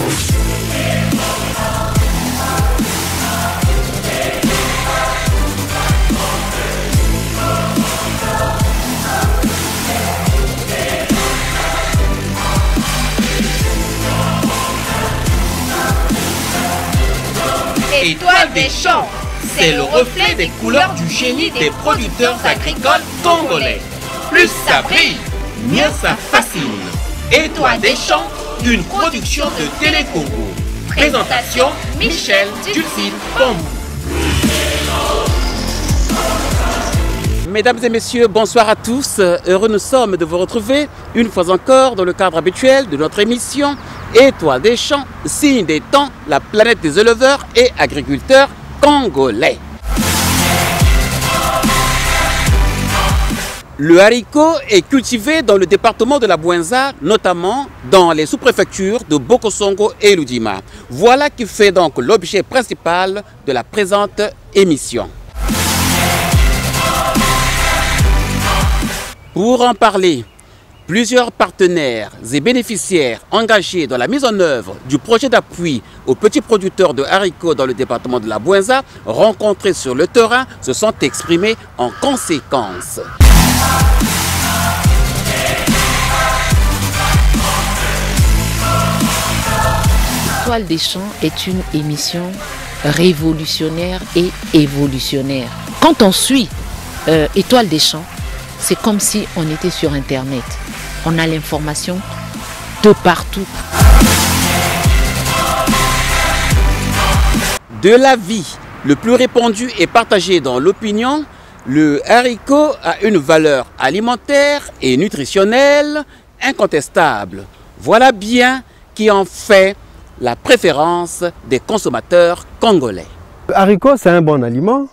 Étoile des champs, c'est le reflet des couleurs du génie des producteurs agricoles congolais. Plus ça brille, mieux ça fascine. Étoile des champs, une production de Télécongo. Présentation Michel Dulcine Bambou. Mesdames et messieurs, bonsoir à tous. Heureux nous sommes de vous retrouver une fois encore dans le cadre habituel de notre émission Étoile des champs, signe des temps, la planète des éleveurs et agriculteurs congolais. Le haricot est cultivé dans le département de la Bouenza, notamment dans les sous-préfectures de Bokosongo et Ludima. Voilà qui fait donc l'objet principal de la présente émission. Pour en parler, plusieurs partenaires et bénéficiaires engagés dans la mise en œuvre du projet d'appui aux petits producteurs de haricots dans le département de la Bouenza, rencontrés sur le terrain, se sont exprimés en conséquence. Étoile des champs est une émission révolutionnaire et évolutionnaire. Quand on suit Étoile des champs, c'est comme si on était sur Internet. On a l'information de partout. De l'avis le plus répandu et partagé dans l'opinion, le haricot a une valeur alimentaire et nutritionnelle incontestable. Voilà bien qui en fait la préférence des consommateurs congolais. Le haricot, c'est un bon aliment.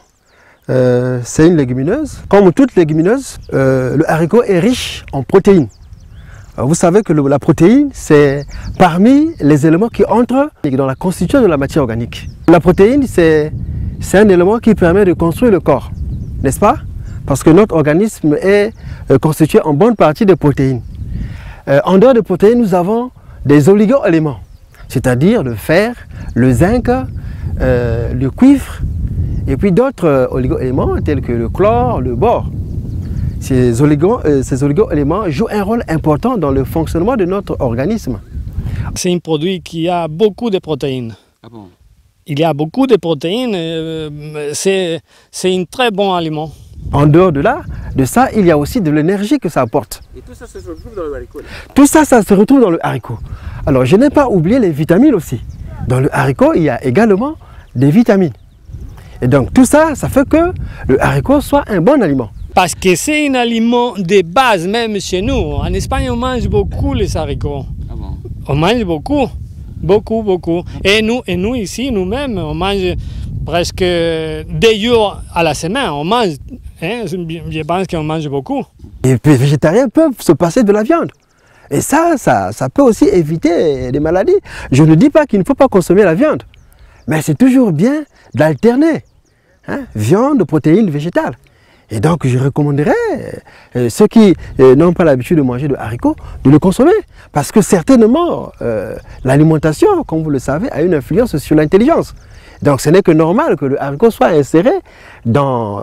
C'est une légumineuse. Comme toute légumineuse, le haricot est riche en protéines. Vous savez que la protéine, c'est parmi les éléments qui entrent dans la constitution de la matière organique. La protéine, c'est un élément qui permet de construire le corps, n'est-ce pas? Parce que notre organisme est constitué en bonne partie de protéines. En dehors des protéines, nous avons des oligo-éléments, c'est-à-dire le fer, le zinc, le cuivre, et puis d'autres oligo-éléments tels que le chlore, le bore. Ces oligo-éléments jouent un rôle important dans le fonctionnement de notre organisme. C'est un produit qui a beaucoup de protéines. Ah bon? Il y a beaucoup de protéines, c'est un très bon aliment. En dehors de ça, il y a aussi de l'énergie que ça apporte. Et tout ça se retrouve dans le haricot? Tout ça, ça se retrouve dans le haricot. Alors, je n'ai pas oublié les vitamines aussi. Dans le haricot, il y a également des vitamines. Et donc tout ça, ça fait que le haricot soit un bon aliment. Parce que c'est un aliment de base même chez nous. En Espagne, on mange beaucoup les haricots. Ah bon? On mange beaucoup, beaucoup. Et nous ici, nous-mêmes, on mange presque 2 jours à la semaine. On mange, hein, je pense qu'on mange beaucoup. Et puis les végétariens peuvent se passer de la viande. Et ça peut aussi éviter des maladies. Je ne dis pas qu'il ne faut pas consommer la viande. Mais c'est toujours bien d'alterner viande, protéines, végétales. Et donc je recommanderais ceux qui n'ont pas l'habitude de manger de haricots de le consommer. Parce que certainement, l'alimentation, comme vous le savez, a une influence sur l'intelligence. Donc ce n'est que normal que le haricot soit inséré dans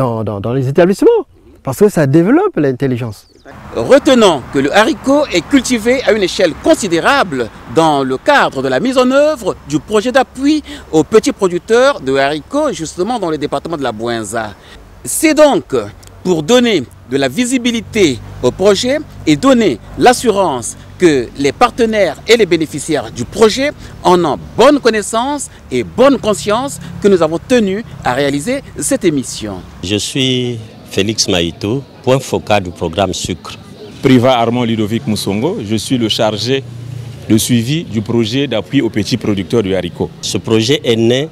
les établissements. Parce que ça développe l'intelligence. Retenons que le haricot est cultivé à une échelle considérable dans le cadre de la mise en œuvre du projet d'appui aux petits producteurs de haricots, justement dans le département de la Bouenza. C'est donc pour donner de la visibilité au projet et donner l'assurance que les partenaires et les bénéficiaires du projet en ont bonne connaissance et bonne conscience que nous avons tenu à réaliser cette émission. Je suis Félix Maïto, point focal du programme Sucre. Priva Armand Ludovic Moussongo, je suis le chargé de suivi du projet d'appui aux petits producteurs de haricots. Ce projet est né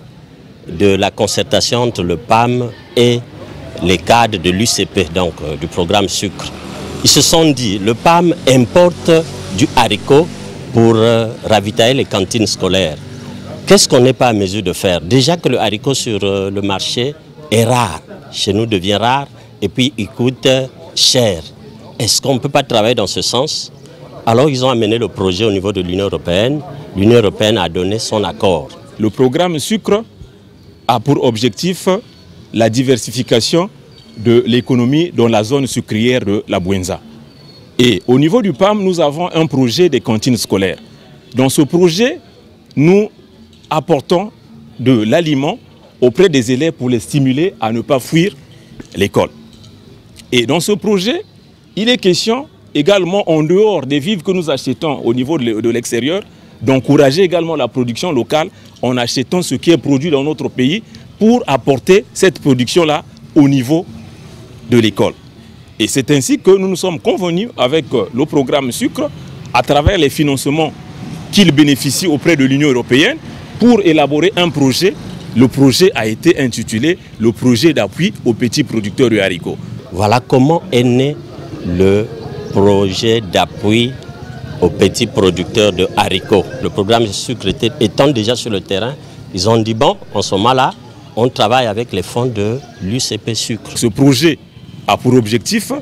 de la concertation entre le PAM et les cadres de l'UCP, donc du programme Sucre. Ils se sont dit, le PAM importe du haricot pour ravitailler les cantines scolaires. Qu'est-ce qu'on n'est pas à mesure de faire? Déjà que le haricot sur le marché est rare, chez nous devient rare, et puis il coûte cher. Est-ce qu'on ne peut pas travailler dans ce sens Alors ils ont amené le projet au niveau de l'Union européenne. L'Union européenne a donné son accord. Le programme sucre a pour objectif la diversification de l'économie dans la zone sucrière de la Bouenza. Et au niveau du PAM, nous avons un projet des cantines scolaires. Dans ce projet, nous apportons de l'aliment auprès des élèves pour les stimuler à ne pas fuir l'école. Et dans ce projet, il est question également, en dehors des vivres que nous achetons au niveau de l'extérieur, d'encourager également la production locale en achetant ce qui est produit dans notre pays pour apporter cette production-là au niveau de l'école. Et c'est ainsi que nous nous sommes convenus avec le programme sucre à travers les financements qu'il bénéficie auprès de l'Union européenne pour élaborer un projet. Le projet a été intitulé le projet d'appui aux petits producteurs de haricots. Voilà comment est né le projet d'appui aux petits producteurs de haricots. Le programme sucre étant déjà sur le terrain, ils ont dit bon, en ce moment-là, on travaille avec les fonds de l'UCP Sucre. Ce projet a pour objectif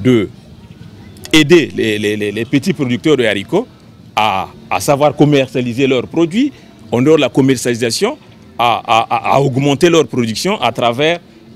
d'aider les petits producteurs de haricots à savoir commercialiser leurs produits, en dehors de la commercialisation, à augmenter leur production à travers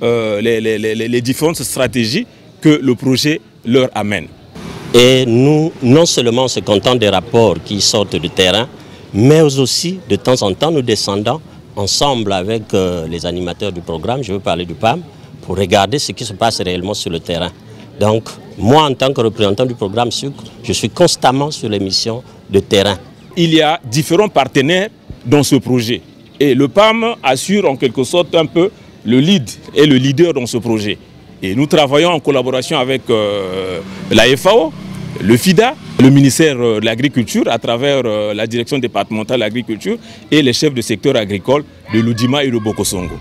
les différentes stratégies que le projet leur amène. Et nous, non seulement on se contente des rapports qui sortent du terrain, mais aussi de temps en temps nous descendons ensemble avec les animateurs du programme, je veux parler du PAM, pour regarder ce qui se passe réellement sur le terrain. Donc, moi, en tant que représentant du programme Sucre, je suis constamment sur les missions de terrain. Il y a différents partenaires dans ce projet. Et le PAM assure en quelque sorte un peu le lead et le leader dans ce projet. Et nous travaillons en collaboration avec la FAO, le FIDA, le ministère de l'Agriculture à travers la direction départementale de l'agriculture et les chefs de secteur agricole de l'Oudima et de Bokosongo.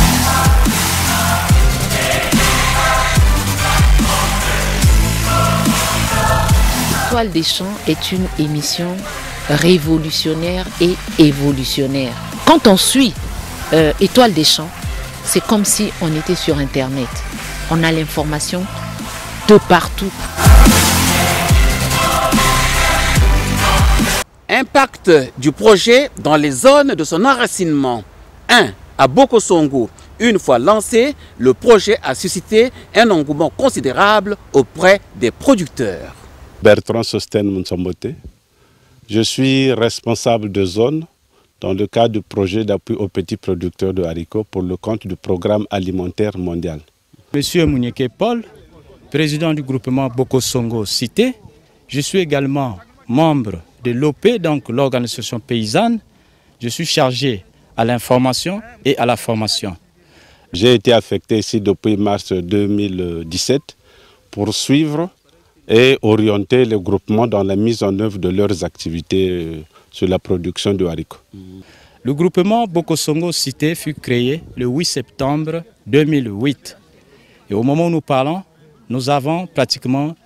Étoile des champs est une émission révolutionnaire et évolutionnaire. Quand on suit Étoile des champs, c'est comme si on était sur Internet. On a l'information de partout. Impact du projet dans les zones de son enracinement. 1. À Bokosongo, une fois lancé, le projet a suscité un engouement considérable auprès des producteurs. Bertrand Sosten Monsombote. Je suis responsable de zone dans le cadre du projet d'appui aux petits producteurs de haricots pour le compte du programme alimentaire mondial. Monsieur Mounieke Paul, président du groupement Bokosongo Cité. Je suis également membre de l'OP, donc l'organisation paysanne. Je suis chargé à l'information et à la formation. J'ai été affecté ici depuis mars 2017 pour suivre et orienter le groupement dans la mise en œuvre de leurs activités sur la production de haricots. Le groupement Bokosongo Cité fut créé le 8 septembre 2008. Et au moment où nous parlons, nous avons pratiquement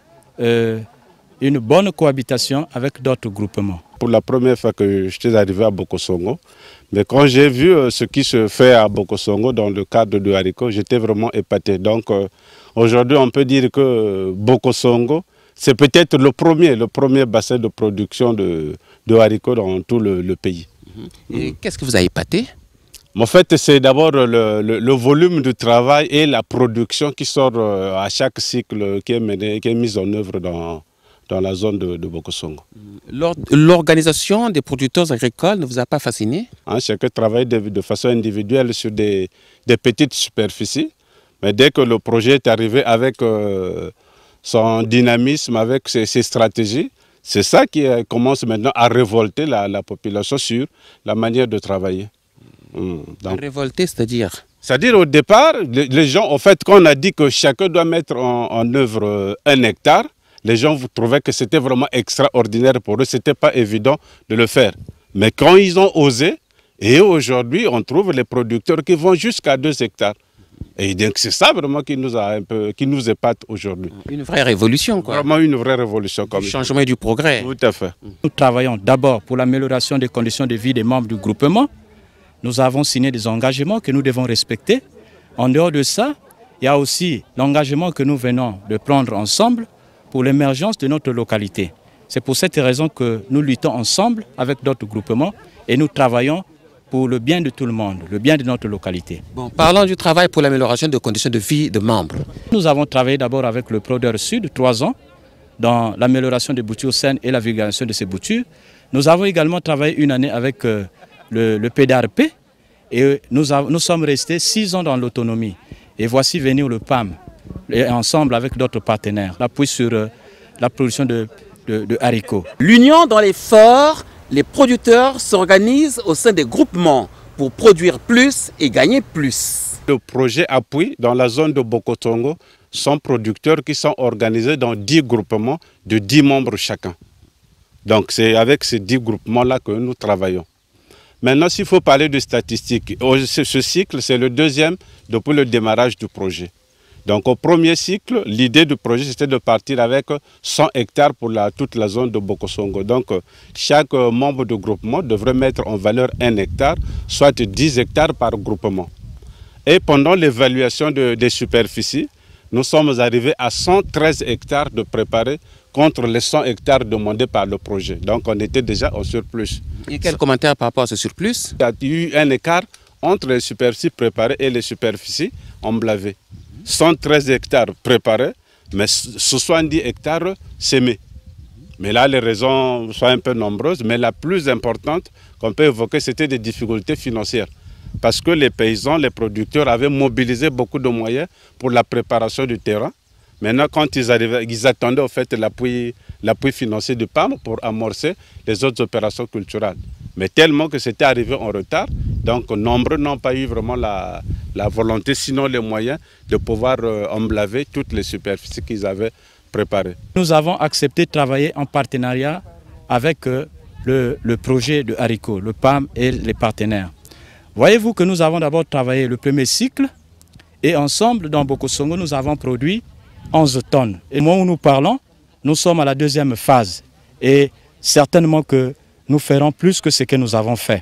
une bonne cohabitation avec d'autres groupements. Pour la première fois que je suis arrivé à Bokosongo, mais quand j'ai vu ce qui se fait à Bokosongo dans le cadre de haricots, j'étais vraiment épaté. Donc aujourd'hui, on peut dire que Bokosongo, c'est peut-être le premier bassin de production de haricots dans tout le pays. Et qu'est-ce que vous a épaté? En fait, c'est d'abord le volume de travail et la production qui sort à chaque cycle qui est mené, qui est mise en œuvre dans la zone de Bokosongo. L'organisation des producteurs agricoles ne vous a pas fasciné? Chacun travaille de façon individuelle sur des petites superficies, mais dès que le projet est arrivé avec son dynamisme, avec ses stratégies, c'est ça qui commence maintenant à révolter la population sur la manière de travailler. Donc, révolter, c'est-à-dire? C'est-à-dire au départ, les gens, en fait, quand on a dit que chacun doit mettre en œuvre 1 hectare, les gens vous trouvaient que c'était vraiment extraordinaire pour eux, ce n'était pas évident de le faire. Mais quand ils ont osé, et aujourd'hui, on trouve les producteurs qui vont jusqu'à 2 hectares. Et donc c'est ça vraiment qui nous épate aujourd'hui. Une vraie révolution, quoi. Vraiment une vraie révolution. Le changement et du progrès. Tout à fait. Nous travaillons d'abord pour l'amélioration des conditions de vie des membres du groupement. Nous avons signé des engagements que nous devons respecter. En dehors de ça, il y a aussi l'engagement que nous venons de prendre ensemble pour l'émergence de notre localité. C'est pour cette raison que nous luttons ensemble avec d'autres groupements et nous travaillons pour le bien de tout le monde, le bien de notre localité. Bon, parlons du travail pour l'amélioration des conditions de vie des membres. Nous avons travaillé d'abord avec le Prodeur Sud, 3 ans, dans l'amélioration des boutures saines et la vulgarisation de ces boutures. Nous avons également travaillé 1 année avec le PDRP et nous sommes restés 6 ans dans l'autonomie. Et voici venir le PAM, et ensemble avec d'autres partenaires, l'appui sur la production de haricots. L'union dans les forts, les producteurs s'organisent au sein des groupements pour produire plus et gagner plus. Le projet appuie dans la zone de Bokotongo sont producteurs qui sont organisés dans 10 groupements de 10 membres chacun. Donc c'est avec ces 10 groupements-là que nous travaillons. Maintenant, s'il faut parler de statistiques, ce cycle, c'est le 2e depuis le démarrage du projet. Donc au premier cycle, l'idée du projet, c'était de partir avec 100 hectares pour toute la zone de Bokosongo. Donc chaque membre de groupement devrait mettre en valeur 1 hectare, soit 10 hectares par groupement. Et pendant l'évaluation des superficies, nous sommes arrivés à 113 hectares de préparés contre les 100 hectares demandés par le projet. Donc on était déjà au surplus. Et quel commentaire par rapport à ce surplus? Il y a eu un écart entre les superficies préparées et les superficies emblavées. 113 hectares préparés, mais 70 hectares sémés. Mais là, les raisons sont un peu nombreuses, mais la plus importante qu'on peut évoquer, c'était des difficultés financières. Parce que les paysans, les producteurs avaient mobilisé beaucoup de moyens pour la préparation du terrain. Maintenant, quand ils arrivaient, ils attendaient au fait l'appui financier du PAM pour amorcer les autres opérations culturelles. Mais tellement que c'était arrivé en retard, donc nombreux n'ont pas eu vraiment la volonté, sinon les moyens de pouvoir emblaver toutes les superficies qu'ils avaient préparées. Nous avons accepté de travailler en partenariat avec le projet de haricots, le PAM et les partenaires. Voyez-vous que nous avons d'abord travaillé le premier cycle et ensemble dans Bokosongo nous avons produit 11 tonnes. Et au moment où nous parlons, nous sommes à la 2e phase et certainement que nous ferons plus que ce que nous avons fait.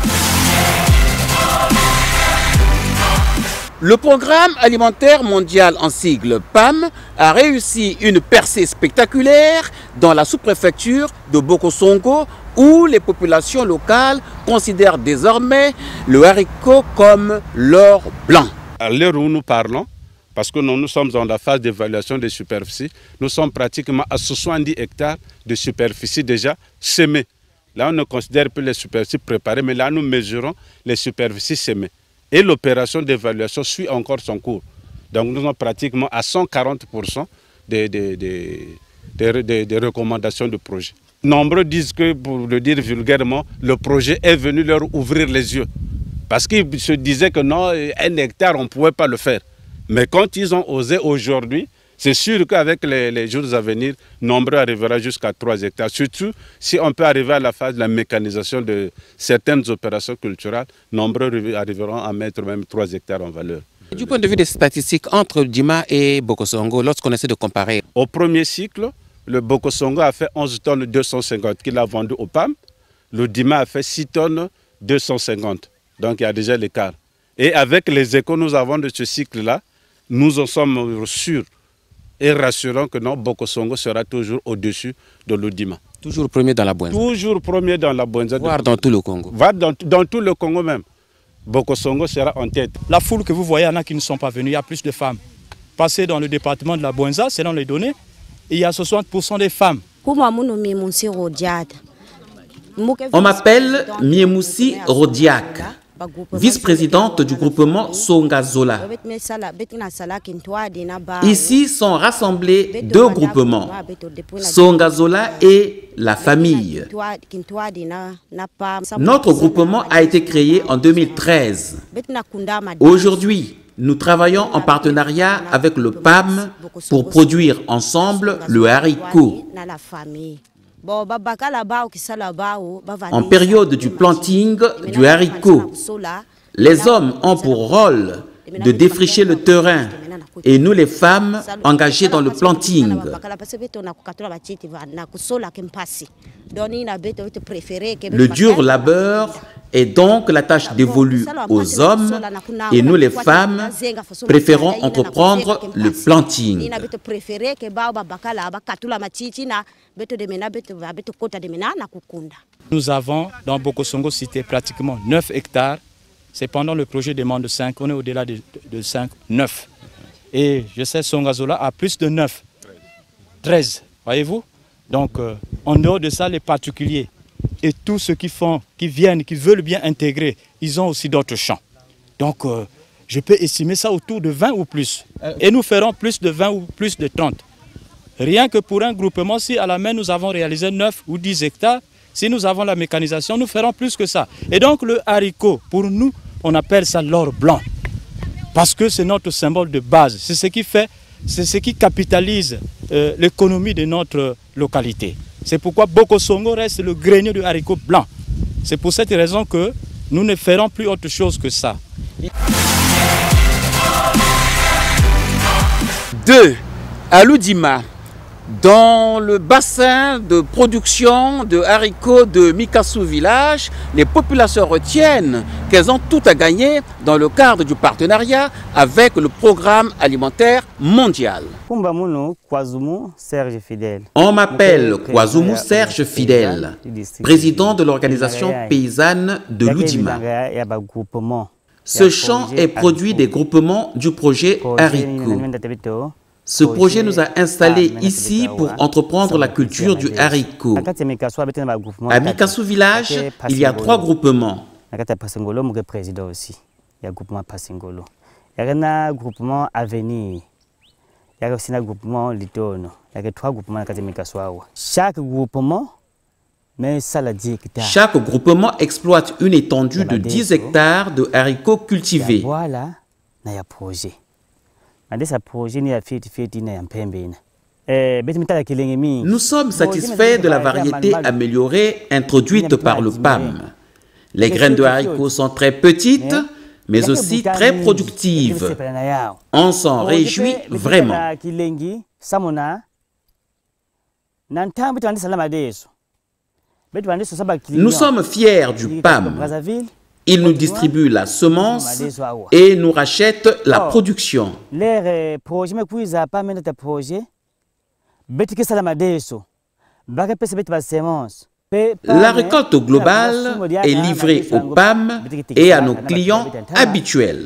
Le Programme alimentaire mondial en sigle PAM a réussi une percée spectaculaire dans la sous-préfecture de Bokosongo où les populations locales considèrent désormais le haricot comme l'or blanc. À l'heure où nous parlons, parce que nous sommes dans la phase d'évaluation des superficies, nous sommes pratiquement à 70 hectares de superficie déjà sémées. Là, on ne considère plus les superficies préparées, mais là, nous mesurons les superficies sémées. Et l'opération d'évaluation suit encore son cours. Donc, nous sommes pratiquement à 140% des recommandations du projet. Nombreux disent que, pour le dire vulgairement, le projet est venu leur ouvrir les yeux. Parce qu'ils se disaient que non, 1 hectare, on ne pouvait pas le faire. Mais quand ils ont osé aujourd'hui, c'est sûr qu'avec les jours à venir, nombreux arriveront jusqu'à 3 hectares. Surtout si on peut arriver à la phase de la mécanisation de certaines opérations culturelles, nombreux arriveront à mettre même 3 hectares en valeur. Du point de vue des statistiques entre Dima et Bokosongo, lorsqu'on essaie de comparer. Au premier cycle, le Bokosongo a fait 11 tonnes 250 qu'il a vendu au PAM. Le Dima a fait 6 tonnes 250. Donc il y a déjà l'écart. Et avec les échos que nous avons de ce cycle-là, nous en sommes sûrs et rassurant que non, Bokosongo sera toujours au-dessus de l'Odima. Toujours premier dans la Bouenza. Toujours premier dans la Bouenza. Voire dans tout le Congo. Voire dans tout le Congo même. Bokosongo sera en tête. La foule que vous voyez, il y en a qui ne sont pas venus, il y a plus de femmes. Passez dans le département de la Bouenza, selon les données, il y a 60% des femmes. On m'appelle Miemoussi Rodiak, vice-présidente du groupement Songazola. Ici sont rassemblés 2 groupements, Songazola et la famille. Notre groupement a été créé en 2013. Aujourd'hui, nous travaillons en partenariat avec le PAM pour produire ensemble le haricot. En période du planting du haricot, les hommes ont pour rôle de défricher le terrain et nous les femmes engagées dans le planting. Le dur labeur Et donc la tâche dévolue aux hommes et nous les femmes préférons entreprendre le planting. Nous avons dans Bokosongo cité pratiquement 9 hectares. C'est pendant le projet demande 5, on est au-delà de 5, 9. Et je sais Songazola a plus de 9, 13, voyez-vous. Donc en dehors de ça, les particuliers et tous ceux qui viennent, qui veulent bien intégrer, ils ont aussi d'autres champs. Donc je peux estimer ça autour de 20 ou plus. Et nous ferons plus de 20 ou plus de 30. Rien que pour un groupement, si à la main nous avons réalisé 9 ou 10 hectares, si nous avons la mécanisation, nous ferons plus que ça. Et donc le haricot, pour nous, on appelle ça l'or blanc. Parce que c'est notre symbole de base. C'est ce qui fait, c'est ce qui capitalise l'économie de notre localité. C'est pourquoi Bokosongo reste le grenier du haricot blanc. C'est pour cette raison que nous ne ferons plus autre chose que ça. 2. À Loudima, dans le bassin de production de haricots de Mikassou village, les populations retiennent qu'elles ont tout à gagner dans le cadre du partenariat avec le programme alimentaire mondial. On m'appelle Kwazumu Serge Fidèle, président de l'organisation paysanne de Loudima. Ce champ est produit des groupements du projet haricot. Ce projet nous a installés ici pour entreprendre la culture du haricot. À Mikassou village, il y a 3 groupements. Il y a un groupement Avenir, il y a aussi un groupement Litono, il y a 3 groupements à Mikassou. Chaque groupement exploite une étendue de 10 hectares de haricots cultivés. Voilà, il y a un projet. Nous sommes satisfaits de la variété améliorée introduite par le PAM. Les graines de haricots sont très petites, mais aussi très productives. On s'en réjouit vraiment. Nous sommes fiers du PAM. Il nous distribue la semence et nous rachète la production. La récolte globale est livrée au PAM et à nos clients habituels.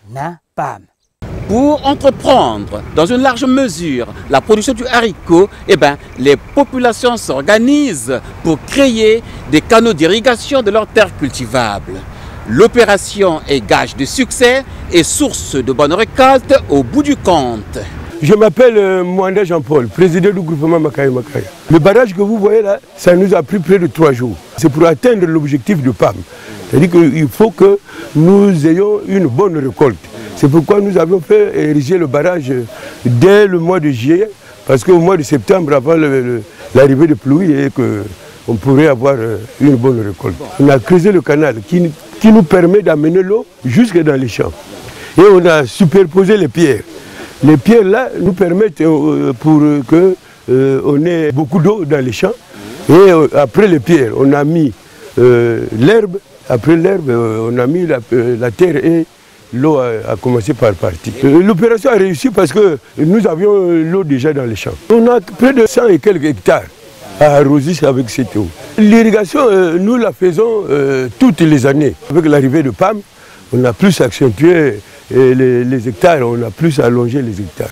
Pour entreprendre dans une large mesure la production du haricot, les populations s'organisent pour créer des canaux d'irrigation de leurs terres cultivables. L'opération est gage de succès et source de bonnes récoltes au bout du compte. Je m'appelle Mwanda Jean-Paul, président du groupement Makaï Makaya. Le barrage que vous voyez là, ça nous a pris près de 3 jours. C'est pour atteindre l'objectif du PAM. C'est-à-dire qu'il faut que nous ayons une bonne récolte. C'est pourquoi nous avons fait ériger le barrage dès le mois de juillet, parce qu'au mois de septembre, avant l'arrivée des pluies, et qu'on pourrait avoir une bonne récolte. On a creusé le canal qui nous permet d'amener l'eau jusque dans les champs. Et on a superposé les pierres. Les pierres là nous permettent pour qu'on ait beaucoup d'eau dans les champs. Et après les pierres, on a mis l'herbe. Après l'herbe, on a mis la terre et l'eau a commencé par partir. L'opération a réussi parce que nous avions l'eau déjà dans les champs. On a près de 100 et quelques hectares à arroser avec cette eau. L'irrigation, nous la faisons toutes les années. Avec l'arrivée de PAM, on a plus accentué les hectares, on a plus allongé les hectares.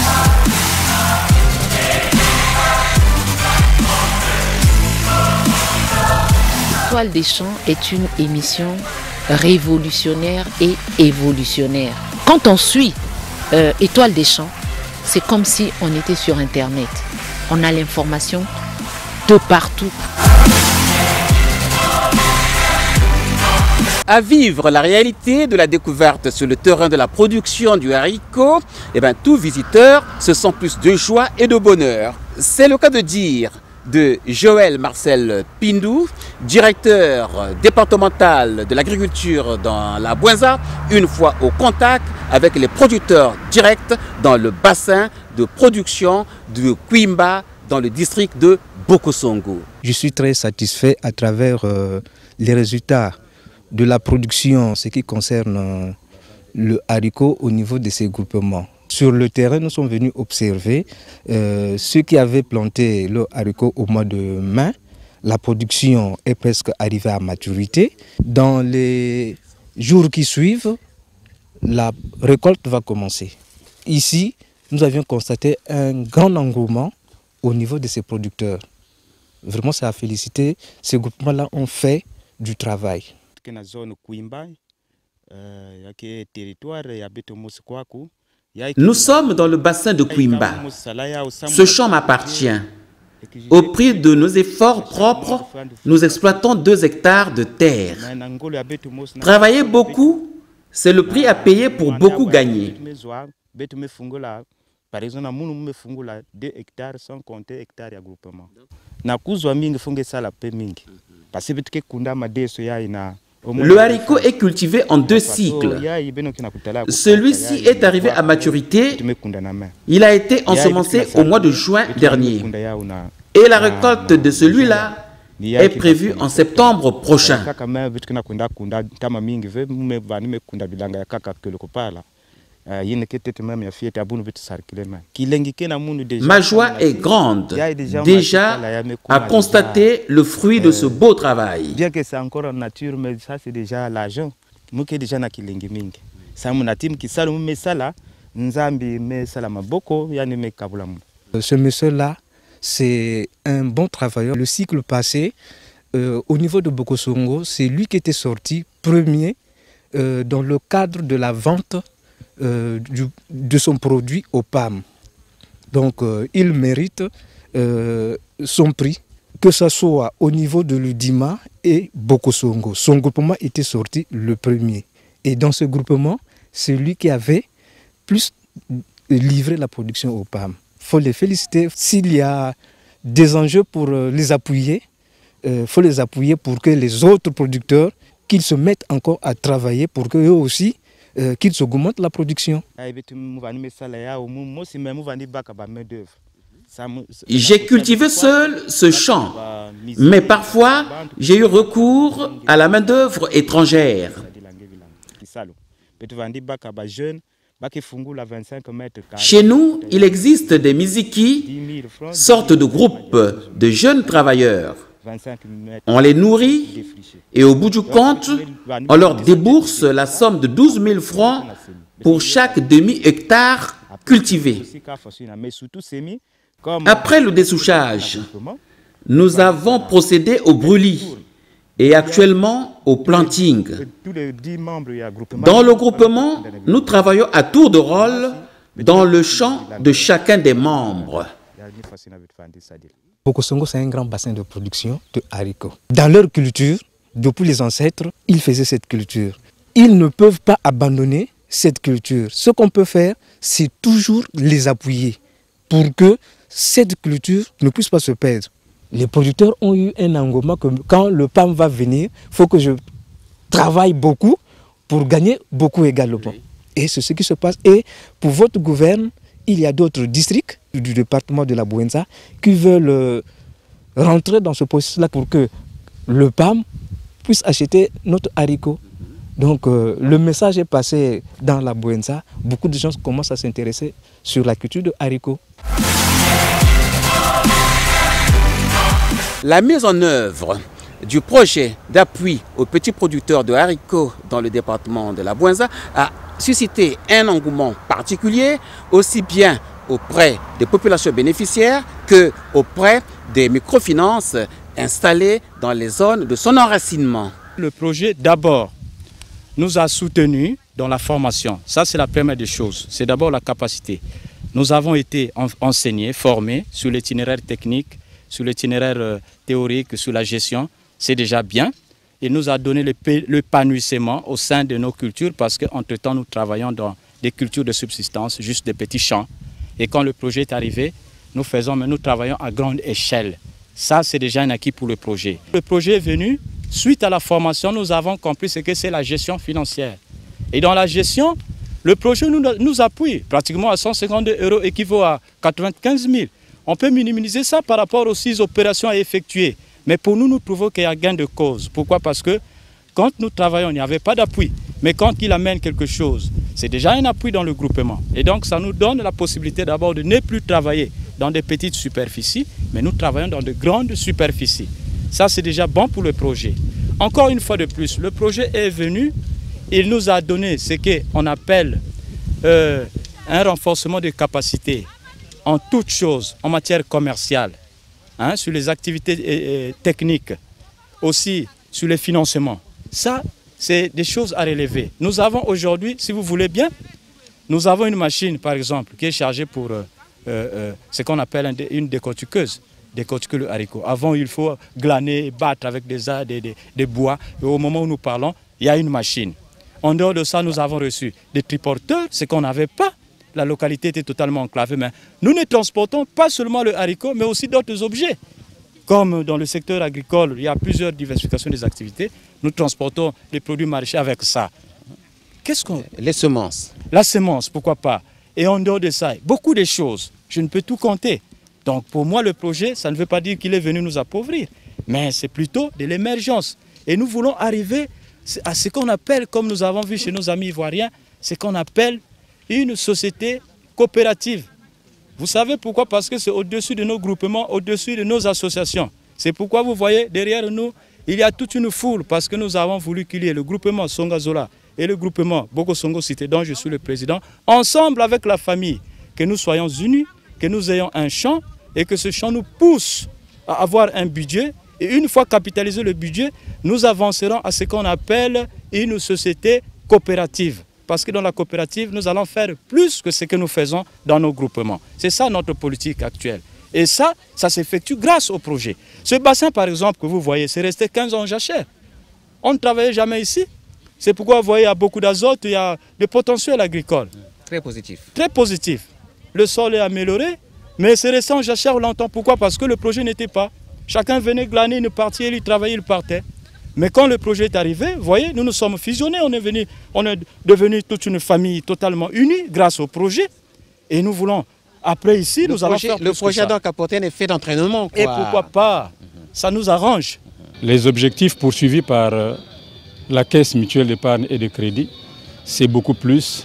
Étoile des champs est une émission révolutionnaire et évolutionnaire. Quand on suit Étoile des champs, c'est comme si on était sur Internet. On a l'information de partout. À vivre la réalité de la découverte sur le terrain de la production du haricot, tout visiteur se sent plus de joie et de bonheur. C'est le cas de dire de Joël Marcel Pindou, directeur départemental de l'agriculture dans la Bouenza, une fois au contact avec les producteurs directs dans le bassin de production de Kwimba dans le district de Bokosongo. Je suis très satisfait à travers les résultats de la production, ce qui concerne le haricot au niveau de ces groupements. Sur le terrain, nous sommes venus observer ceux qui avaient planté le haricot au mois de mai. La production est presque arrivée à maturité. Dans les jours qui suivent, la récolte va commencer. Ici, nous avions constaté un grand engouement au niveau de ces producteurs. Vraiment, c'est à féliciter. Ces groupements-là ont fait du travail. Nous sommes dans le bassin de Kwimba. Ce champ m'appartient. Au prix de nos efforts propres, nous exploitons 2 hectares de terre. Travailler beaucoup, c'est le prix à payer pour beaucoup gagner. Par exemple, nous avons 2 hectares sans compter hectares de groupement. Le haricot est cultivé en 2 cycles. Celui-ci est arrivé à maturité. Il a été ensemencé au mois de juin dernier. Et la récolte de celui-là est prévue en septembre prochain. Ma joie est grande déjà à constater le fruit de ce beau travail. Bien que c'est encore en nature, mais ça c'est déjà l'argent. Ce monsieur-là, c'est un bon travailleur. Le cycle passé, au niveau de Bokosongo, c'est lui qui était sorti premier dans le cadre de la vente de son produit au PAM. Donc il mérite son prix, que ce soit au niveau de l'Udima et Bokosongo. Son groupement était sorti le premier. Et dans ce groupement, c'est lui qui avait plus livré la production au PAM. Il faut les féliciter. S'il y a des enjeux pour les appuyer, il faut les appuyer pour que les autres producteurs qu'ils se mettent encore à travailler pour qu'eux aussi qu'ils augmentent la production. J'ai cultivé seul ce champ, mais parfois j'ai eu recours à la main-d'œuvre étrangère. Chez nous, il existe des Miziki, sortes de groupes de jeunes travailleurs. On les nourrit et au bout du compte, on leur débourse la somme de 12 000 francs pour chaque demi-hectare cultivé. Après le dessouchage, nous avons procédé au brûlis et actuellement au planting. Dans le groupement, nous travaillons à tour de rôle dans le champ de chacun des membres. Bokosongo, c'est un grand bassin de production de haricots. Dans leur culture, depuis les ancêtres, ils faisaient cette culture. Ils ne peuvent pas abandonner cette culture. Ce qu'on peut faire, c'est toujours les appuyer pour que cette culture ne puisse pas se perdre. Les producteurs ont eu un engouement que quand le PAM va venir, il faut que je travaille beaucoup pour gagner beaucoup également. Et c'est ce qui se passe. Et pour votre gouverne, il y a d'autres districts du département de la Bouenza qui veulent rentrer dans ce processus-là pour que le PAM puisse acheter notre haricot. Donc le message est passé dans la Bouenza. Beaucoup de gens commencent à s'intéresser sur la culture de haricot. La mise en œuvre du projet d'appui aux petits producteurs de haricots dans le département de la Bouenza a suscité un engouement particulier, aussi bien auprès des populations bénéficiaires que auprès des microfinances installées dans les zones de son enracinement. Le projet d'abord nous a soutenus dans la formation. Ça, c'est la première des choses. C'est d'abord la capacité. Nous avons été enseignés, formés sur l'itinéraire technique, sur l'itinéraire théorique, sur la gestion. C'est déjà bien. Il nous a donné l'épanouissement au sein de nos cultures parce qu'entre-temps, nous travaillons dans des cultures de subsistance, juste des petits champs. Et quand le projet est arrivé, nous travaillons à grande échelle. Ça, c'est déjà un acquis pour le projet. Le projet est venu, suite à la formation, nous avons compris ce que c'est la gestion financière. Et dans la gestion, le projet nous appuie pratiquement à 152 € équivaut à 95 000. On peut minimiser ça par rapport aux 6 opérations à effectuer. Mais pour nous, nous trouvons qu'il y a gain de cause. Pourquoi? Parce que quand nous travaillons, il n'y avait pas d'appui. Mais quand il amène quelque chose, c'est déjà un appui dans le groupement. Et donc, ça nous donne la possibilité d'abord de ne plus travailler dans des petites superficies, mais nous travaillons dans de grandes superficies. Ça, c'est déjà bon pour le projet. Encore une fois de plus, le projet est venu, il nous a donné ce qu'on appelle un renforcement de capacité en toutes choses, en matière commerciale, hein, sur les activités techniques, aussi sur les financements. Ça, c'est des choses à relever. Nous avons aujourd'hui, si vous voulez bien, nous avons une machine, par exemple, qui est chargée pour ce qu'on appelle une décortiqueuse, décortiquer le haricot. Avant, il faut glaner, battre avec des bois. Et au moment où nous parlons, il y a une machine. En dehors de ça, nous avons reçu des triporteurs, ce qu'on n'avait pas. La localité était totalement enclavée. Mais nous ne transportons pas seulement le haricot, mais aussi d'autres objets. Comme dans le secteur agricole, il y a plusieurs diversifications des activités. Nous transportons les produits maraîchers avec ça. Les semences. La semence, pourquoi pas. Et en dehors de ça, beaucoup de choses. Je ne peux tout compter. Donc pour moi, le projet, ça ne veut pas dire qu'il est venu nous appauvrir. Mais c'est plutôt de l'émergence. Et nous voulons arriver à ce qu'on appelle, comme nous avons vu chez nos amis ivoiriens, ce qu'on appelle une société coopérative. Vous savez pourquoi? Parce que c'est au-dessus de nos groupements, au-dessus de nos associations. C'est pourquoi vous voyez derrière nous, il y a toute une foule, parce que nous avons voulu qu'il y ait le groupement Songazola et le groupement Boko Songo Cité, dont je suis le président, ensemble avec la famille, que nous soyons unis, que nous ayons un champ et que ce champ nous pousse à avoir un budget. Et une fois capitalisé le budget, nous avancerons à ce qu'on appelle une société coopérative. Parce que dans la coopérative, nous allons faire plus que ce que nous faisons dans nos groupements. C'est ça notre politique actuelle. Et ça s'effectue grâce au projet. Ce bassin, par exemple, que vous voyez, c'est resté 15 ans en jachère. On ne travaillait jamais ici. C'est pourquoi vous voyez, il y a beaucoup d'azote, il y a des potentiels agricoles. Très positif. Très positif. Le sol est amélioré, mais c'est resté en jachère longtemps. Pourquoi? Parce que le projet n'était pas. Chacun venait glaner, il partait, il travaillait, il partait. Mais quand le projet est arrivé, vous voyez, nous nous sommes fusionnés, on est devenu toute une famille totalement unie grâce au projet. Et nous voulons, après ici, nous allons faire plus le projet a donc apporté un effet d'entraînement. Et pourquoi pas? Ça nous arrange. Les objectifs poursuivis par la Caisse mutuelle d'épargne et de crédit, c'est beaucoup plus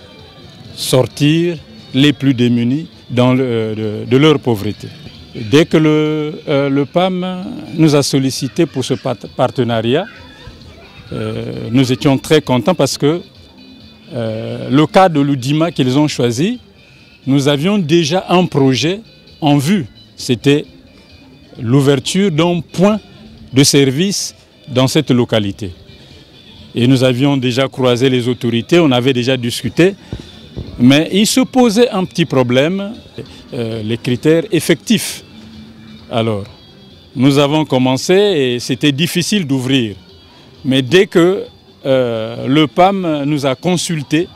sortir les plus démunis de leur pauvreté. Dès que le PAM nous a sollicité pour ce partenariat, nous étions très contents parce que le cas de l'Oudima qu'ils ont choisi, nous avions déjà un projet en vue. C'était l'ouverture d'un point de service dans cette localité. Et nous avions déjà croisé les autorités, on avait déjà discuté, mais il se posait un petit problème, les critères effectifs. Alors, nous avons commencé et c'était difficile d'ouvrir. Mais dès que le PAM nous a consultés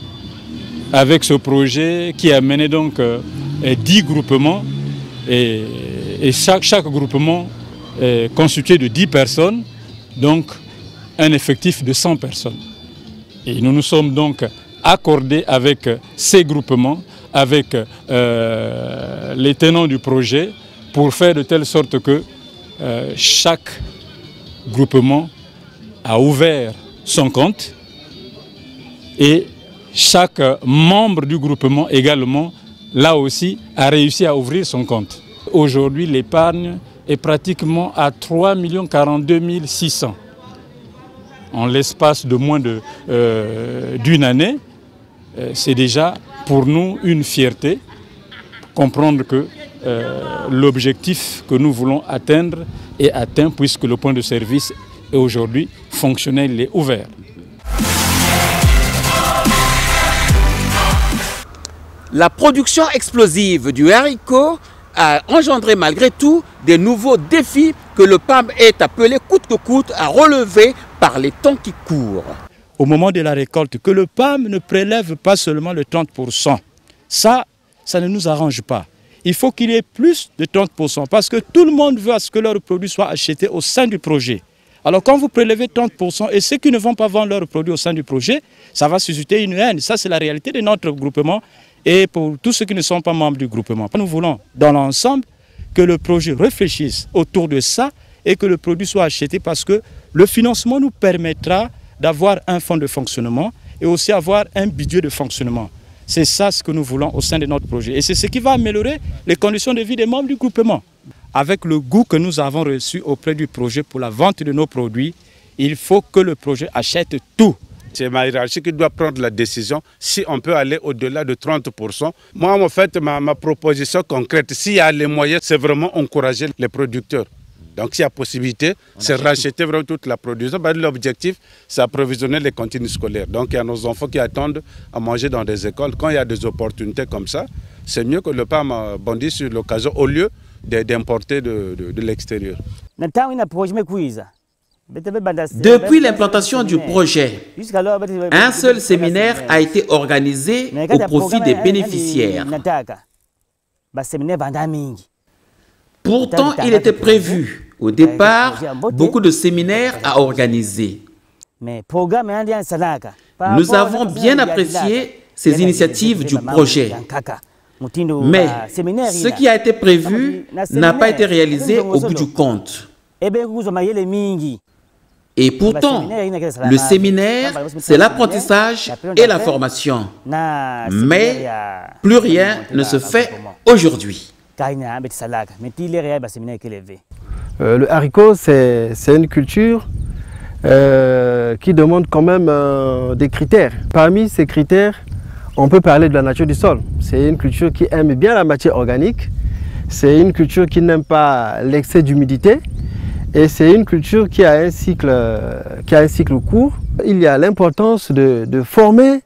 avec ce projet qui a mené donc 10 groupements et chaque groupement est constitué de 10 personnes, donc un effectif de 100 personnes. Et nous nous sommes donc accordés avec ces groupements, avec les tenants du projet, pour faire de telle sorte que chaque groupement a ouvert son compte et chaque membre du groupement également, là aussi, a réussi à ouvrir son compte. Aujourd'hui, l'épargne est pratiquement à 3 42 600. En l'espace de moins d'une année, c'est déjà pour nous une fierté, comprendre que l'objectif que nous voulons atteindre est atteint puisque le point de service est aujourd'hui fonctionnel, il est ouvert. La production explosive du haricot a engendré malgré tout des nouveaux défis que le PAM est appelé coûte que coûte à relever par les temps qui courent. Au moment de la récolte, que le PAM ne prélève pas seulement le 30%. Ça ne nous arrange pas. Il faut qu'il y ait plus de 30% parce que tout le monde veut à ce que leurs produits soient achetés au sein du projet. Alors quand vous prélevez 30% et ceux qui ne vont pas vendre leurs produits au sein du projet, ça va susciter une haine. Ça, c'est la réalité de notre groupement et pour tous ceux qui ne sont pas membres du groupement. Nous voulons, dans l'ensemble, que le projet réfléchisse autour de ça et que le produit soit acheté parce que le financement nous permettra d'avoir un fonds de fonctionnement et aussi avoir un budget de fonctionnement. C'est ça ce que nous voulons au sein de notre projet. Et c'est ce qui va améliorer les conditions de vie des membres du groupement. Avec le goût que nous avons reçu auprès du projet pour la vente de nos produits, il faut que le projet achète tout. C'est ma hiérarchie qui doit prendre la décision si on peut aller au-delà de 30%. Moi, en fait, ma proposition concrète, s'il y a les moyens, c'est vraiment encourager les producteurs. Donc, s'il y a possibilité, c'est racheter vraiment toute la production. L'objectif, c'est approvisionner les cantines scolaires. Donc, il y a nos enfants qui attendent à manger dans des écoles. Quand il y a des opportunités comme ça, c'est mieux que le PAM bondisse sur l'occasion au lieu d'importer de l'extérieur. Depuis l'implantation du projet, un seul séminaire a été organisé au profit des bénéficiaires. Pourtant, il était prévu au départ beaucoup de séminaires à organiser. Nous avons bien apprécié ces initiatives du projet. Mais ce qui a été prévu n'a pas été réalisé au bout du compte. Et pourtant, le séminaire, c'est l'apprentissage et la formation. Mais plus rien ne se fait aujourd'hui. Le haricot, c'est une culture qui demande quand même des critères. Parmi ces critères, on peut parler de la nature du sol. C'est une culture qui aime bien la matière organique. C'est une culture qui n'aime pas l'excès d'humidité. Et c'est une culture qui a un cycle court. Il y a l'importance de former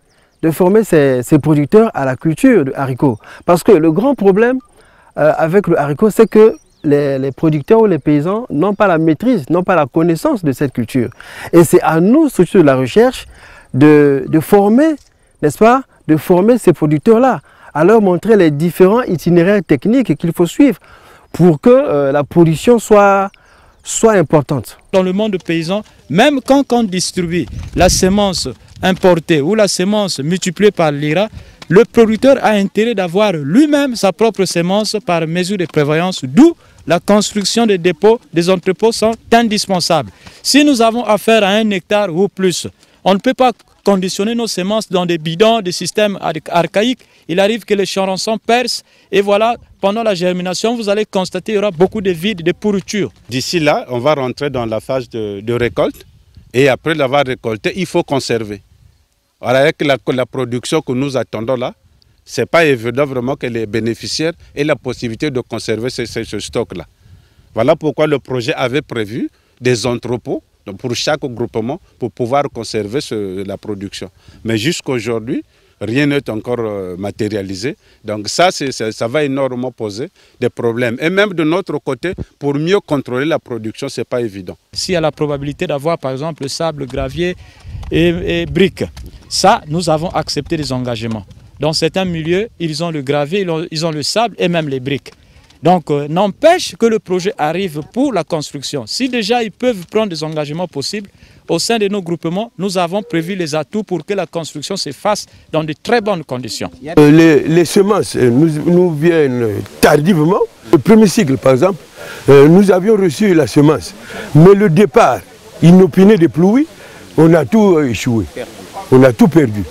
ces producteurs à la culture du haricot. Parce que le grand problème avec le haricot, c'est que les producteurs ou les paysans n'ont pas la maîtrise, n'ont pas la connaissance de cette culture. Et c'est à nous, structures de la recherche, de former, n'est-ce pas, de former ces producteurs-là, à leur montrer les différents itinéraires techniques qu'il faut suivre pour que la production soit importante. Dans le monde paysan, même quand on distribue la semence importée ou la semence multipliée par l'IRA, le producteur a intérêt d'avoir lui-même sa propre semence par mesure de prévoyance, d'où la construction des dépôts, des entrepôts sont indispensables. Si nous avons affaire à 1 hectare ou plus, on ne peut pas conditionner nos semences dans des bidons, des systèmes archaïques. Il arrive que les charançons percent et voilà, pendant la germination, vous allez constater qu'il y aura beaucoup de vide, de pourriture. D'ici là, on va rentrer dans la phase de récolte et après l'avoir récolté, il faut conserver. Alors avec la production que nous attendons là, ce n'est pas évident vraiment que les bénéficiaires aient la possibilité de conserver ce stock-là. Voilà pourquoi le projet avait prévu des entrepôts donc pour chaque groupement pour pouvoir conserver la production. Mais jusqu'à aujourd'hui, rien n'est encore matérialisé. Donc ça va énormément poser des problèmes. Et même de notre côté, pour mieux contrôler la production, ce n'est pas évident. S'il y a la probabilité d'avoir par exemple sable, gravier et briques, ça, nous avons accepté des engagements. Dans certains milieux, ils ont le gravier, ils ont le sable et même les briques. Donc, n'empêche que le projet arrive pour la construction. Si déjà ils peuvent prendre des engagements possibles, au sein de nos groupements, nous avons prévu les atouts pour que la construction se fasse dans de très bonnes conditions. Les semences nous viennent tardivement. Le premier cycle, par exemple, nous avions reçu la semence. Mais le départ, inopiné de pluie, on a tout échoué. On a tout perdu.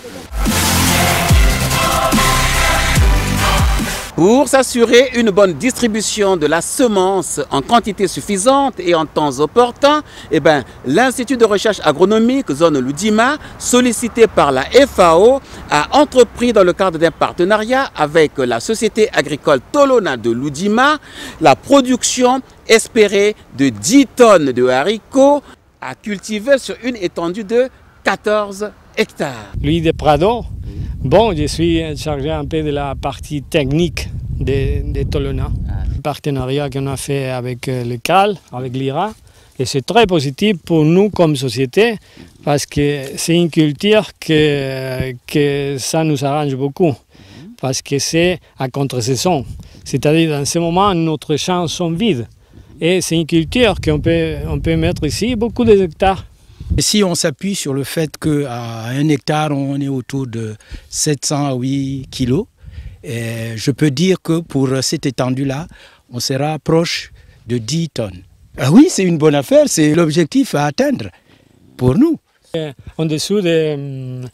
Pour s'assurer une bonne distribution de la semence en quantité suffisante et en temps opportun, l'Institut de recherche agronomique zone Loudima, sollicité par la FAO, a entrepris dans le cadre d'un partenariat avec la société agricole Tolona de Loudima la production espérée de 10 tonnes de haricots à cultiver sur une étendue de 14 hectares. Louis de Prado. Bon, je suis chargé un peu de la partie technique de Tolona, un partenariat qu'on a fait avec le CAL, avec l'IRA, et c'est très positif pour nous comme société parce que c'est une culture que ça nous arrange beaucoup, parce que c'est à contre-saison, c'est-à-dire dans ce moment notre champs sont vides et c'est une culture qu'on peut mettre ici beaucoup d'hectares. Et si on s'appuie sur le fait qu'à 1 hectare, on est autour de 700 à 8 kilos, je peux dire que pour cette étendue-là, on sera proche de 10 tonnes. Ah oui, c'est une bonne affaire, c'est l'objectif à atteindre pour nous. En dessous de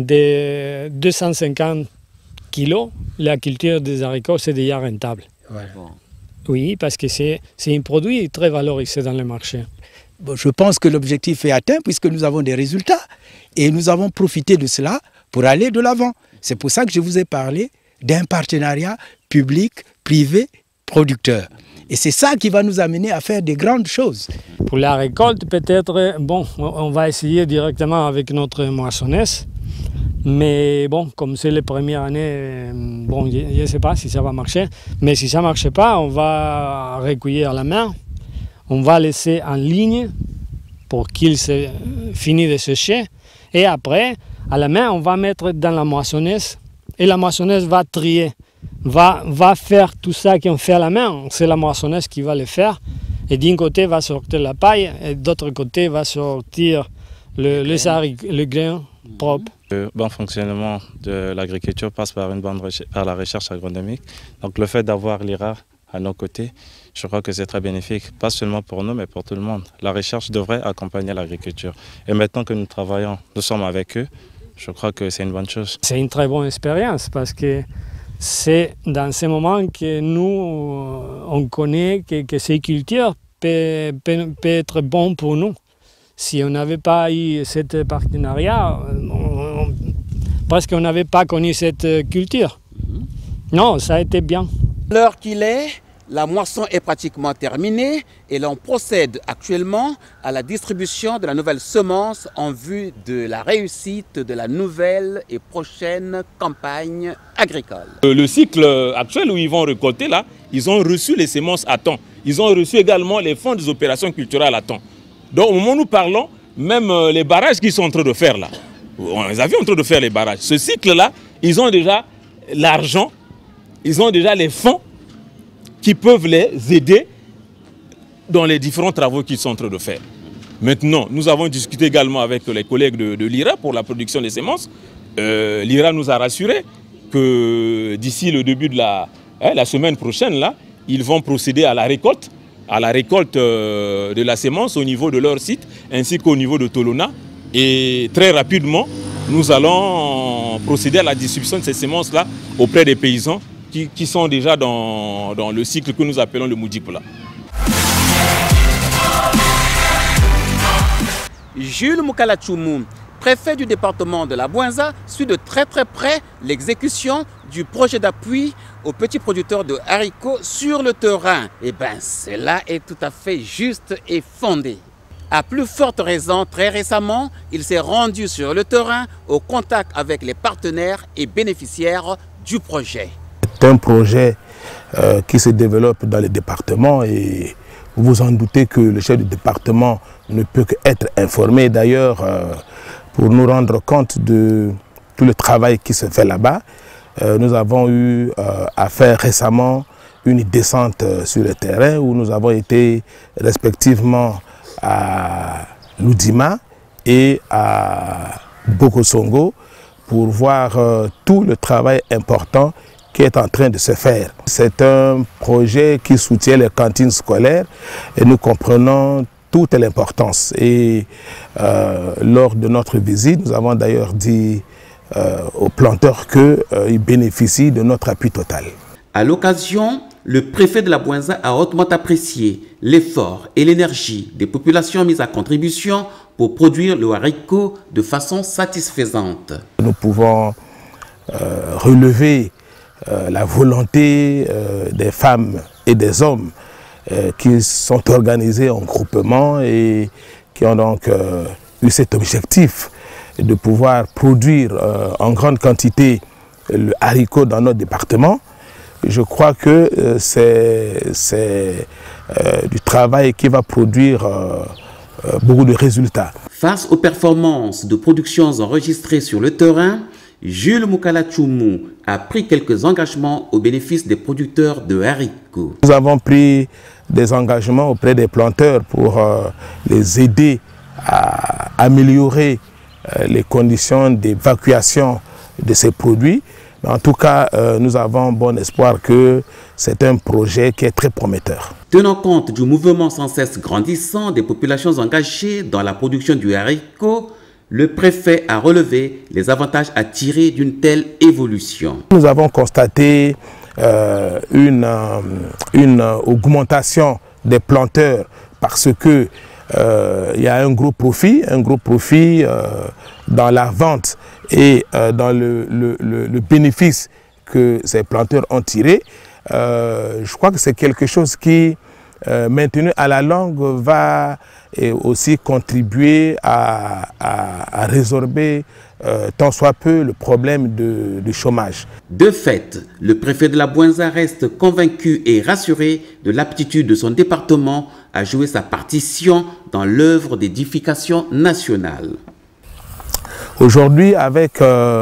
250 kilos, la culture des haricots, c'est déjà rentable. Voilà. Oui, parce que c'est un produit très valorisé dans le marché. Bon, je pense que l'objectif est atteint puisque nous avons des résultats et nous avons profité de cela pour aller de l'avant. C'est pour ça que je vous ai parlé d'un partenariat public-privé producteur. Et c'est ça qui va nous amener à faire des grandes choses. Pour la récolte, peut-être, bon, on va essayer directement avec notre moissonneuse. Mais bon, comme c'est les premières années, bon, je ne sais pas si ça va marcher. Mais si ça ne marche pas, on va recueillir à la main. On va laisser en ligne pour qu'il se finisse de sécher. Et après, à la main, on va mettre dans la moissonneuse. Et la moissonneuse va trier, va faire tout ça qu'on fait à la main. C'est la moissonneuse qui va le faire. Et d'un côté va sortir la paille, et de l'autre côté va sortir le grain propre. Le bon fonctionnement de l'agriculture passe par la recherche agronomique. Donc le fait d'avoir l'IRA à nos côtés, je crois que c'est très bénéfique, pas seulement pour nous, mais pour tout le monde. La recherche devrait accompagner l'agriculture. Et maintenant que nous travaillons, nous sommes avec eux, je crois que c'est une bonne chose. C'est une très bonne expérience parce que c'est dans ces moments que nous, on connaît que ces cultures peuvent être bonnes pour nous. Si on n'avait pas eu ce partenariat, presque on n'avait pas connu cette culture. Non, ça a été bien. L'heure qu'il est, la moisson est pratiquement terminée et l'on procède actuellement à la distribution de la nouvelle semence en vue de la réussite de la nouvelle et prochaine campagne agricole. Le cycle actuel où ils vont récolter là, ils ont reçu les semences à temps. Ils ont reçu également les fonds des opérations culturelles à temps. Donc au moment où nous parlons, même les barrages qu'ils sont en train de faire là, on les a vus en train de faire les barrages. Ce cycle-là, ils ont déjà l'argent, ils ont déjà les fonds qui peuvent les aider dans les différents travaux qu'ils sont en train de faire. Maintenant, nous avons discuté également avec les collègues de l'IRA pour la production des semences. L'IRA nous a rassuré que d'ici le début de la semaine prochaine, là, ils vont procéder à la récolte de la semence au niveau de leur site ainsi qu'au niveau de Tolona. Et très rapidement, nous allons procéder à la distribution de ces semences-là auprès des paysans qui sont déjà dans le cycle que nous appelons le Moudipla. Jules Mukalachoumou, préfet du département de la Bouinza, suit de très près l'exécution du projet d'appui aux petits producteurs de haricots sur le terrain. Eh bien, cela est tout à fait juste et fondé. À plus forte raison, très récemment, il s'est rendu sur le terrain au contact avec les partenaires et bénéficiaires du projet. C'est un projet qui se développe dans le département et vous vous en doutez que le chef du département ne peut qu'être informé. D'ailleurs, pour nous rendre compte de tout le travail qui se fait là-bas, nous avons eu à faire récemment une descente sur le terrain où nous avons été respectivement à Loudima et à Bokosongo pour voir tout le travail important qui est en train de se faire. C'est un projet qui soutient les cantines scolaires et nous comprenons toute l'importance. Et lors de notre visite, nous avons d'ailleurs dit aux planteurs qu'ils bénéficient de notre appui total. À l'occasion, le préfet de la Bouinza a hautement apprécié l'effort et l'énergie des populations mises à contribution pour produire le haricot de façon satisfaisante. Nous pouvons relever la volonté des femmes et des hommes qui sont organisés en groupement et qui ont donc eu cet objectif de pouvoir produire en grande quantité le haricot dans notre département. Je crois que c'est du travail qui va produire beaucoup de résultats. Face aux performances de productions enregistrées sur le terrain, Jules Mukalachoumou a pris quelques engagements au bénéfice des producteurs de haricots. Nous avons pris des engagements auprès des planteurs pour les aider à améliorer les conditions d'évacuation de ces produits. En tout cas, nous avons bon espoir que c'est un projet qui est très prometteur. Tenant compte du mouvement sans cesse grandissant des populations engagées dans la production du haricot, le préfet a relevé les avantages à tirer d'une telle évolution. Nous avons constaté une augmentation des planteurs parce que il y a un gros profit dans la vente et dans le bénéfice que ces planteurs ont tiré. Je crois que c'est quelque chose qui, maintenu à la longue, va aussi contribuer à résorber tant soit peu le problème du chômage. De fait, le préfet de la Bouenza reste convaincu et rassuré de l'aptitude de son département à jouer sa partition dans l'œuvre d'édification nationale. Aujourd'hui, avec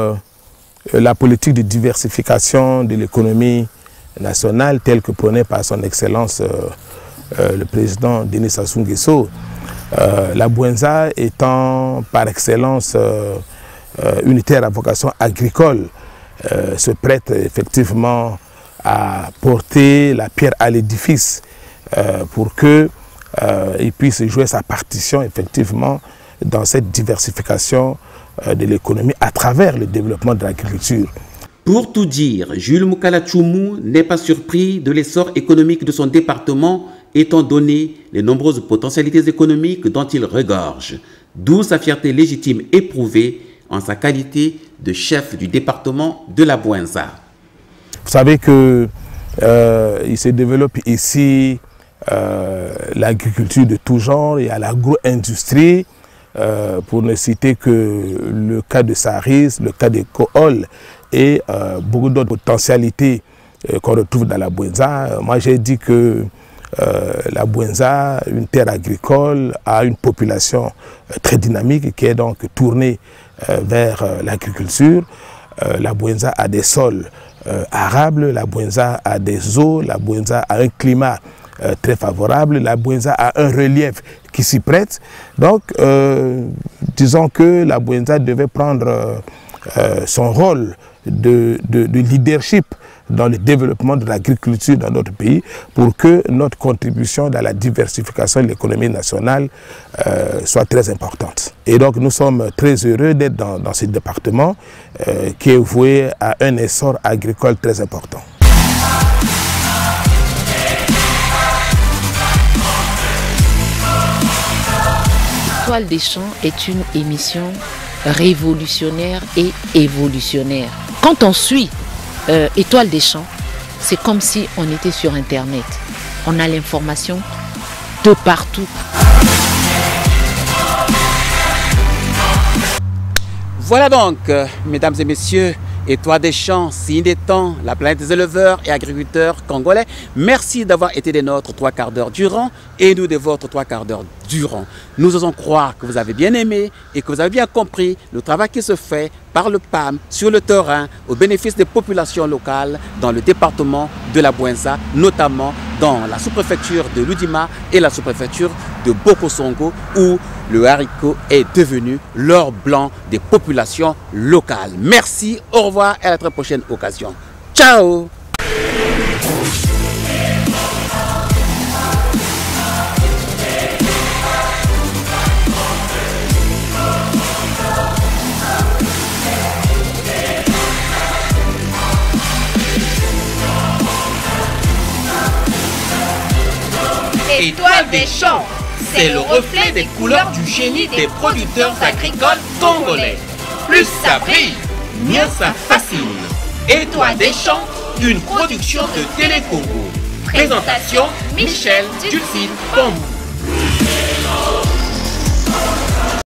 la politique de diversification de l'économie nationale telle que prônée par son Excellence le président Denis Sassou Nguesso, la Bouenza étant par excellence une terre à vocation agricole, se prête effectivement à porter la pierre à l'édifice pour qu'il puisse jouer sa partition effectivement dans cette diversification de l'économie à travers le développement de l'agriculture. Pour tout dire, Jules Moukala Tchoumou n'est pas surpris de l'essor économique de son département étant donné les nombreuses potentialités économiques dont il regorge, d'où sa fierté légitime éprouvée en sa qualité de chef du département de la Bouenza. Vous savez que il se développe ici l'agriculture de tout genre, il y a l'agro-industrie, pour ne citer que le cas de Saris, le cas de Kohol et beaucoup d'autres potentialités qu'on retrouve dans la Bouenza. Moi j'ai dit que la Bouenza, une terre agricole, a une population très dynamique qui est donc tournée vers l'agriculture. La Bouenza a des sols arables, la Bouenza a des eaux, la Bouenza a un climat très favorable, la Bouenza a un relief qui s'y prête. Donc, disons que la Bouenza devait prendre son rôle de leadership dans le développement de l'agriculture dans notre pays pour que notre contribution dans la diversification de l'économie nationale soit très importante. Et donc nous sommes très heureux d'être dans ce département qui est voué à un essor agricole très important. Étoile des champs est une émission révolutionnaire et évolutionnaire. Quand on suit Étoile des champs, c'est comme si on était sur Internet. On a l'information de partout. Voilà donc, mesdames et messieurs, Étoile des champs, signe des temps, la planète des éleveurs et agriculteurs congolais. Merci d'avoir été des nôtres 3 quarts d'heure durant et nous des vôtres 3 quarts d'heure durant. Nous osons croire que vous avez bien aimé et que vous avez bien compris le travail qui se fait par le PAM sur le terrain au bénéfice des populations locales dans le département de la Bouenza, notamment dans la sous-préfecture de Loudima et la sous-préfecture de Bokosongo où le haricot est devenu l'or blanc des populations locales. Merci, au revoir et à la très prochaine occasion. Ciao! Étoile des champs, c'est le reflet des couleurs du génie des producteurs agricoles congolais. Plus ça brille, mieux ça fascine. Étoile des champs, une production de Télé Congo. Présentation Michel Dulcine Bambou.